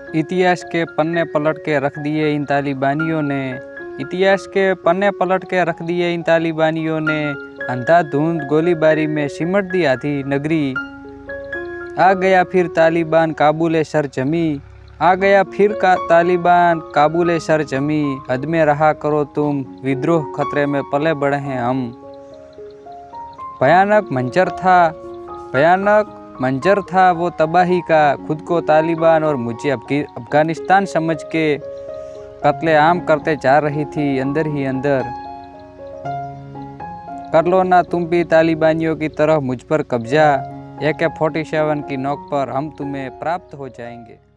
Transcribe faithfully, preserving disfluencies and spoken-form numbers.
इतिहास के पन्ने पलट के रख दिए इन तालिबानियों ने इतिहास के पन्ने पलट के रख दिए इन तालिबानियों ने अंधाधुंध गोलीबारी में सिमट दी आधी नगरी। आ गया फिर तालिबान काबुले सर जमी आ गया फिर का तालिबान काबुले सर जमी। हद में रहा करो तुम, विद्रोह खतरे में पले बढ़े हैं हम। भयानक मंजर था भयानक मंजर था वो तबाही का। खुद को तालिबान और मुझे अफगानिस्तान समझ के कत्लेआम करते जा रही थी अंदर ही अंदर। कर लो ना तुम भी तालिबानियों की तरह मुझ पर कब्जा। ए के फोर्टी सेवन की नोक पर हम तुम्हें प्राप्त हो जाएंगे।